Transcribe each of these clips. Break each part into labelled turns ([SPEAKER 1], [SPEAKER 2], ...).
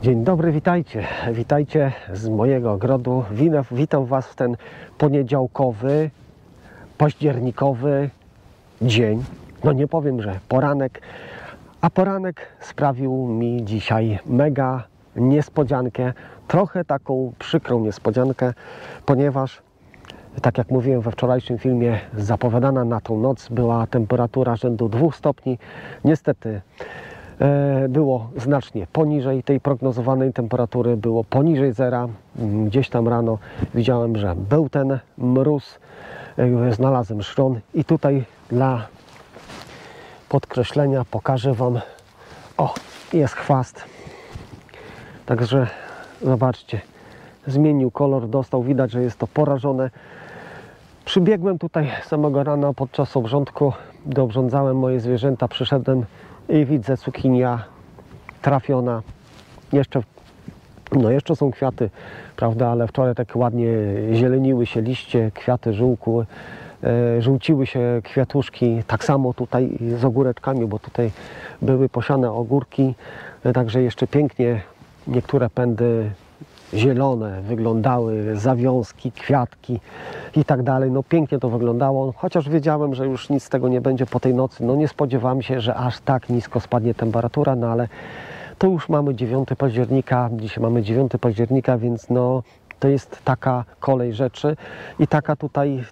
[SPEAKER 1] Dzień dobry, witajcie. Witajcie z mojego ogrodu. Witam Was w ten poniedziałkowy, październikowy dzień. No nie powiem, że poranek, a poranek sprawił mi dzisiaj mega niespodziankę. Trochę taką przykrą niespodziankę, ponieważ tak jak mówiłem we wczorajszym filmie, zapowiadana na tą noc była temperatura rzędu 2 stopni. Niestety było znacznie poniżej tej prognozowanej temperatury, było poniżej zera. Gdzieś tam rano widziałem, że był ten mróz, znalazłem szron i tutaj dla podkreślenia pokażę Wam, o, jest chwast, także zobaczcie, zmienił kolor, dostał, widać, że jest to porażone. Przybiegłem tutaj samego rana podczas obrządku, doobrządzałem moje zwierzęta, przyszedłem i widzę cukinia trafiona. Jeszcze są kwiaty, prawda, ale wczoraj tak ładnie zieleniły się liście, kwiaty żółkły, żółciły się kwiatuszki. Tak samo tutaj z ogóreczkami, bo tutaj były posiane ogórki, także jeszcze pięknie niektóre pędy zielone wyglądały, zawiązki, kwiatki i tak dalej. No pięknie to wyglądało, chociaż wiedziałem, że już nic z tego nie będzie po tej nocy. No nie spodziewałem się, że aż tak nisko spadnie temperatura, no ale to już mamy 9 października, dzisiaj mamy 9 października, więc no to jest taka kolej rzeczy i taka tutaj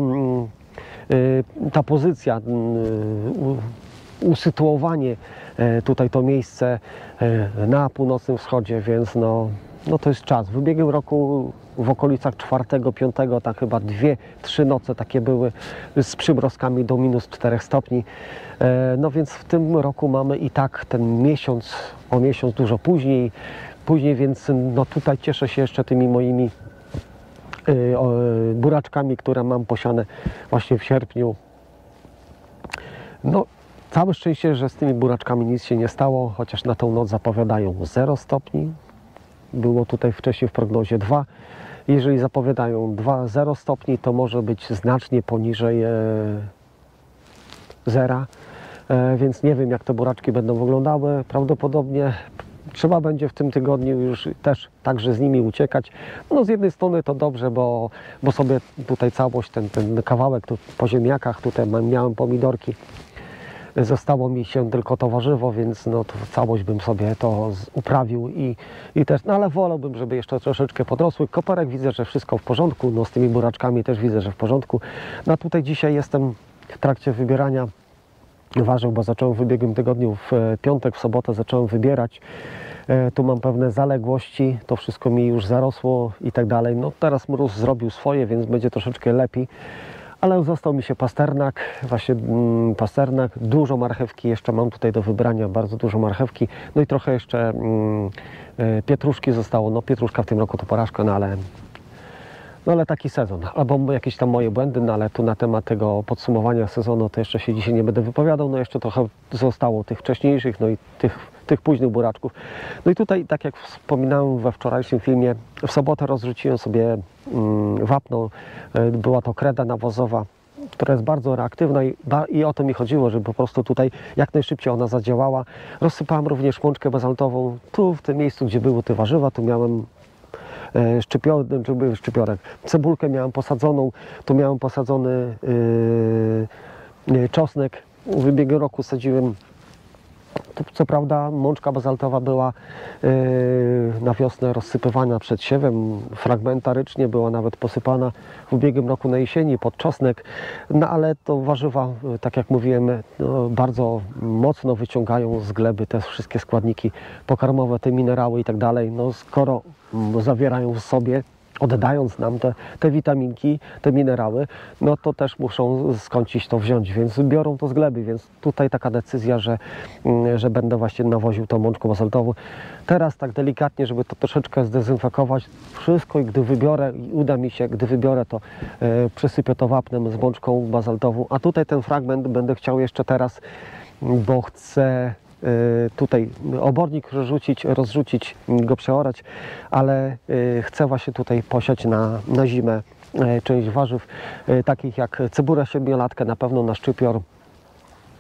[SPEAKER 1] ta pozycja, usytuowanie tutaj to miejsce na północnym wschodzie, więc no to jest czas. W ubiegłym roku w okolicach 4-5, tak chyba 2-3 noce takie były z przymrozkami do -4 stopni. No więc w tym roku mamy i tak ten miesiąc, o miesiąc dużo później, więc no tutaj cieszę się jeszcze tymi moimi buraczkami, które mam posiane właśnie w sierpniu. No całe szczęście, że z tymi buraczkami nic się nie stało, chociaż na tą noc zapowiadają 0 stopni. Było tutaj wcześniej w prognozie 2. Jeżeli zapowiadają 0 stopni, to może być znacznie poniżej zera. Więc nie wiem, jak te buraczki będą wyglądały. Prawdopodobnie trzeba będzie w tym tygodniu już też także z nimi uciekać. No z jednej strony to dobrze, bo sobie tutaj całość, ten kawałek tu po ziemniakach, tutaj miałem pomidorki. Zostało mi się tylko to warzywo, więc no to całość bym sobie to uprawił i też, no ale wolałbym, żeby jeszcze troszeczkę podrosły. Koperek widzę, że wszystko w porządku, no z tymi buraczkami też widzę, że w porządku. No a tutaj dzisiaj jestem w trakcie wybierania warzyw, bo zacząłem w ubiegłym tygodniu, w piątek, w sobotę zacząłem wybierać. Tu mam pewne zaległości, to wszystko mi już zarosło i tak dalej. No teraz mróz zrobił swoje, więc będzie troszeczkę lepiej. Ale został mi się pasternak, właśnie pasternak, dużo marchewki jeszcze mam tutaj do wybrania, bardzo dużo marchewki, no i trochę jeszcze pietruszki zostało. No pietruszka w tym roku to porażka, no ale taki sezon, albo jakieś tam moje błędy, no ale tu na temat tego podsumowania sezonu to jeszcze się dzisiaj nie będę wypowiadał, no jeszcze trochę zostało tych wcześniejszych, no i tych późnych buraczków. No i tutaj, tak jak wspominałem we wczorajszym filmie, w sobotę rozrzuciłem sobie wapno, była to kreda nawozowa, która jest bardzo reaktywna i o to mi chodziło, żeby po prostu tutaj jak najszybciej ona zadziałała. Rozsypałem również mączkę bazaltową, tu w tym miejscu, gdzie były te warzywa, tu miałem szczypiorek, cebulkę miałem posadzoną, tu miałem posadzony czosnek. W ubiegłym roku sadziłem, co prawda mączka bazaltowa była na wiosnę rozsypywana przed siewem, fragmentarycznie była nawet posypana w ubiegłym roku na jesieni pod czosnek, no ale to warzywa, tak jak mówiłem, no, bardzo mocno wyciągają z gleby te wszystkie składniki pokarmowe, te minerały i tak dalej. No skoro zawierają w sobie, oddając nam te witaminki, te minerały, no to też muszą skądś to wziąć, więc biorą to z gleby, więc tutaj taka decyzja, że będę właśnie nawoził tą mączką bazaltową. Teraz tak delikatnie, żeby to troszeczkę zdezynfekować wszystko i gdy wybiorę, i uda mi się, gdy wybiorę to, przysypię to wapnem z mączką bazaltową, a tutaj ten fragment będę chciał jeszcze teraz, bo chcę tutaj obornik rozrzucić, go przeorać, ale chcę właśnie tutaj posiać na zimę część warzyw, takich jak cebula siedmiolatkę, na pewno na szczypior,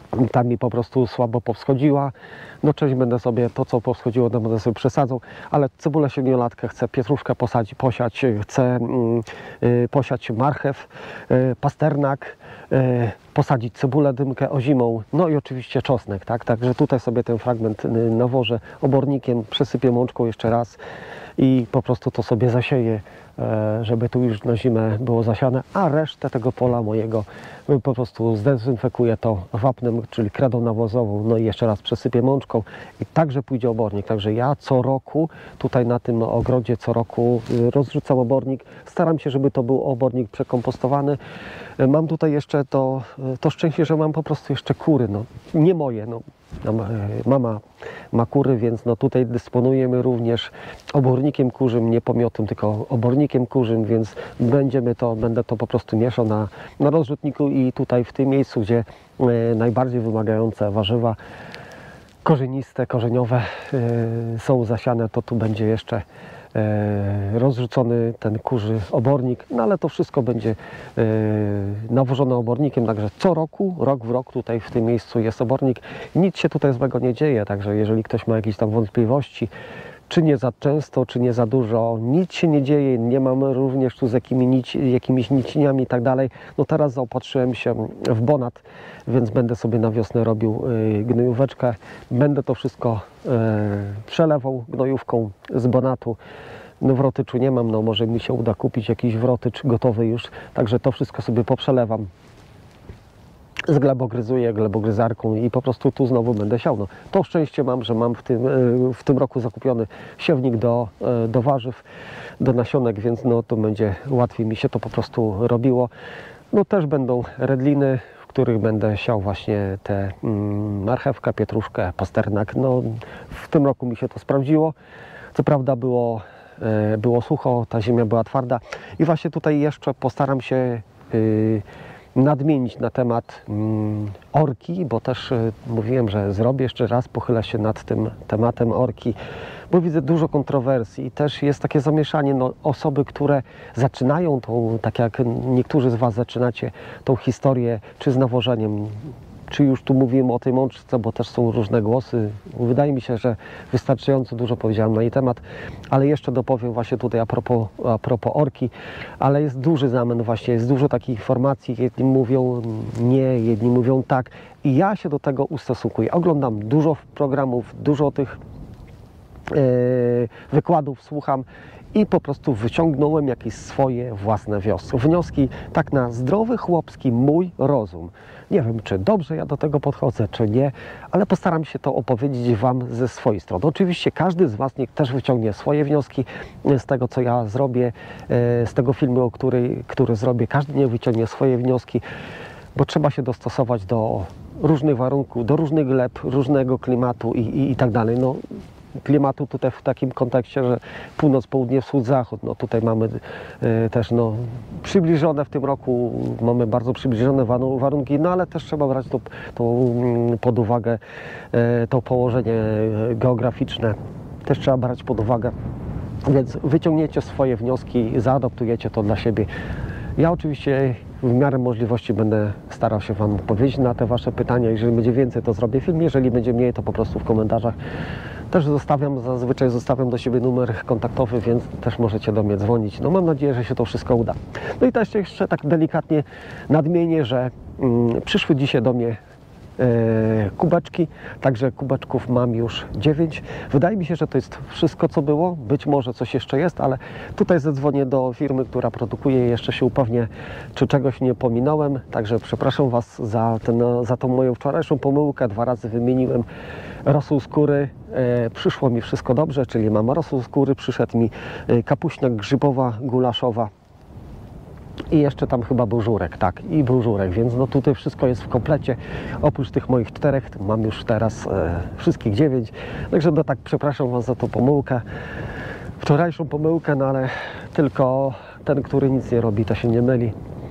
[SPEAKER 1] Ta mi po prostu słabo powschodziła. No część będę sobie, to co powschodziło, to będę sobie przesadzał, ale cebulę siedmiolatkę chcę, pietruszkę posiać, chcę posiać marchew, pasternak, posadzić cebulę dymkę ozimą, no i oczywiście czosnek, tak? Także tutaj sobie ten fragment nawożę obornikiem, przesypię mączką jeszcze raz i po prostu to sobie zasieję, żeby tu już na zimę było zasiane, a resztę tego pola mojego po prostu zdezynfekuję to wapnem, czyli kredą nawozową, no i jeszcze raz przesypię mączką i także pójdzie obornik. Także ja co roku tutaj na tym ogrodzie co roku rozrzucam obornik. Staram się, żeby to był obornik przekompostowany. Mam tutaj jeszcze to szczęście, że mam po prostu jeszcze kury, no nie moje, no. Mama ma kury, więc no tutaj dysponujemy również obornikiem kurzym, nie pomiotem, tylko obornikiem kurzym, więc będę to po prostu mieszał na rozrzutniku i tutaj w tym miejscu, gdzie najbardziej wymagające warzywa korzeniste, korzeniowe są zasiane, to tu będzie jeszcze rozrzucony ten kurzy obornik, no ale to wszystko będzie nawożone obornikiem, także co roku, rok w rok tutaj w tym miejscu jest obornik. Nic się tutaj złego nie dzieje, także jeżeli ktoś ma jakieś tam wątpliwości, czy nie za często, czy nie za dużo, nic się nie dzieje, nie mam również tu z jakimiś nicieniami i tak dalej. No teraz zaopatrzyłem się w bonat, więc będę sobie na wiosnę robił gnojóweczkę. Będę to wszystko przelewał gnojówką z bonatu. No wrotyczu nie mam, no może mi się uda kupić jakiś wrotycz gotowy już, także to wszystko sobie poprzelewam. Zglebogryzuję glebogryzarką i po prostu tu znowu będę siał. No, to szczęście mam, że mam w tym roku zakupiony siewnik do warzyw, do nasionek, więc no to będzie łatwiej mi się to po prostu robiło. No też będą redliny, w których będę siał właśnie te marchewkę, pietruszkę, pasternak. No w tym roku mi się to sprawdziło. Co prawda było sucho, ta ziemia była twarda i właśnie tutaj jeszcze postaram się nadmienić na temat orki, bo też mówiłem, że zrobię jeszcze raz, pochylę się nad tym tematem orki, bo widzę dużo kontrowersji i też jest takie zamieszanie, no, osoby, które zaczynają tak jak niektórzy z Was zaczynacie tą historię, czy z nawożeniem, czy już tu mówimy o tej mączce, bo też są różne głosy. Wydaje mi się, że wystarczająco dużo powiedziałem na jej temat, ale jeszcze dopowiem właśnie tutaj a propos orki, ale jest duży zamęt właśnie, jest dużo takich informacji, jedni mówią nie, jedni mówią tak i ja się do tego ustosunkuję. Oglądam dużo programów, dużo tych wykładów słucham i po prostu wyciągnąłem jakieś swoje własne wnioski, tak na zdrowy chłopski mój rozum. Nie wiem, czy dobrze ja do tego podchodzę, czy nie, ale postaram się to opowiedzieć Wam ze swojej strony. Oczywiście każdy z Was niech też wyciągnie swoje wnioski z tego, co ja zrobię, z tego filmu, który zrobię. Każdy niech wyciągnie swoje wnioski, bo trzeba się dostosować do różnych warunków, do różnych gleb, różnego klimatu i tak dalej. No, klimatu tutaj w takim kontekście, że północ, południe, wschód, zachód. No tutaj mamy też no, przybliżone w tym roku, mamy bardzo przybliżone warunki, no ale też trzeba brać pod uwagę to położenie geograficzne. Też trzeba brać pod uwagę, więc wyciągniecie swoje wnioski, zaadoptujecie to dla siebie. Ja oczywiście w miarę możliwości będę starał się Wam odpowiedzieć na te Wasze pytania. Jeżeli będzie więcej, to zrobię film. Jeżeli będzie mniej, to po prostu w komentarzach też zazwyczaj zostawiam do siebie numer kontaktowy, więc też możecie do mnie dzwonić. No mam nadzieję, że się to wszystko uda. No i też jeszcze tak delikatnie nadmienię, że przyszły dzisiaj do mnie kubeczki, także kubeczków mam już 9. Wydaje mi się, że to jest wszystko, co było. Być może coś jeszcze jest, ale tutaj zadzwonię do firmy, która produkuje, jeszcze się upewnię, czy czegoś nie pominąłem. Także przepraszam Was za tą moją wczorajszą pomyłkę. 2 razy wymieniłem rosół skóry. Przyszło mi wszystko dobrze, czyli mam rosół skóry, przyszedł mi kapuśniak grzybowa, gulaszowa. I jeszcze tam chyba był żurek, tak, i był żurek, więc no tutaj wszystko jest w komplecie. Oprócz tych moich 4 mam już teraz wszystkich 9. Także no tak, przepraszam Was za tą pomyłkę, wczorajszą pomyłkę, no ale tylko ten, który nic nie robi, to się nie myli.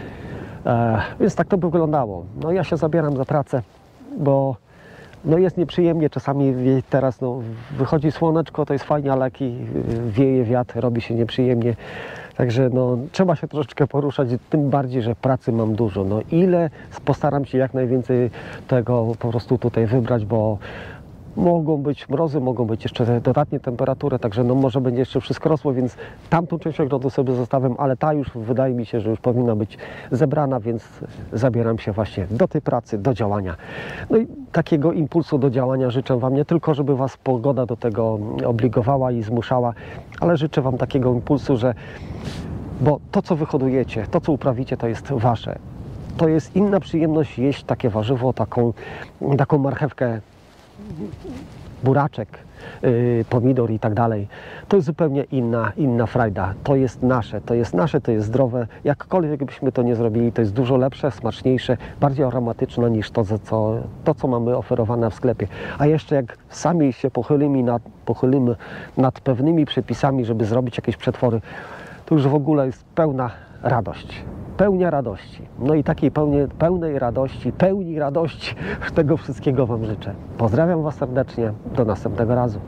[SPEAKER 1] Więc tak to by wyglądało. No ja się zabieram za pracę, bo no jest nieprzyjemnie, czasami teraz no, wychodzi słoneczko, to jest fajnie, ale jak wieje wiatr, robi się nieprzyjemnie. Także no, trzeba się troszeczkę poruszać, tym bardziej, że pracy mam dużo. No, postaram się jak najwięcej tego po prostu tutaj wybrać, bo mogą być mrozy, mogą być jeszcze dodatnie temperatury, także no może będzie jeszcze wszystko rosło, więc tamtą część ogrodu sobie zostawiam, ale ta już wydaje mi się, że już powinna być zebrana, więc zabieram się właśnie do tej pracy, do działania. No i takiego impulsu do działania życzę Wam, nie tylko żeby Was pogoda do tego obligowała i zmuszała, ale życzę Wam takiego impulsu, bo to co wyhodujecie, to co uprawicie, to jest Wasze. To jest inna przyjemność jeść takie warzywo, taką marchewkę, buraczek, pomidor i tak dalej. To jest zupełnie inna frajda. To jest nasze, to jest zdrowe. Jakkolwiek byśmy to nie zrobili, to jest dużo lepsze, smaczniejsze, bardziej aromatyczne niż to, co mamy oferowane w sklepie. A jeszcze jak sami się pochylimy nad pewnymi przepisami, żeby zrobić jakieś przetwory, to już w ogóle jest pełna radość. Pełnia radości. No i takiej pełni radości tego wszystkiego Wam życzę. Pozdrawiam Was serdecznie. Do następnego razu.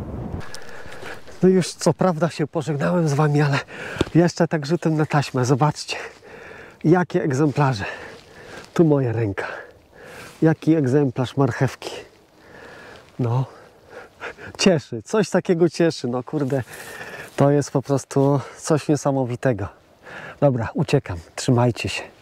[SPEAKER 1] No już co prawda się pożegnałem z Wami, ale jeszcze tak rzutem na taśmę. Zobaczcie, jakie egzemplarze. Tu moja ręka. Jaki egzemplarz marchewki. No, cieszy. Coś takiego cieszy. No kurde, to jest po prostu coś niesamowitego. Dobra, uciekam. Trzymajcie się.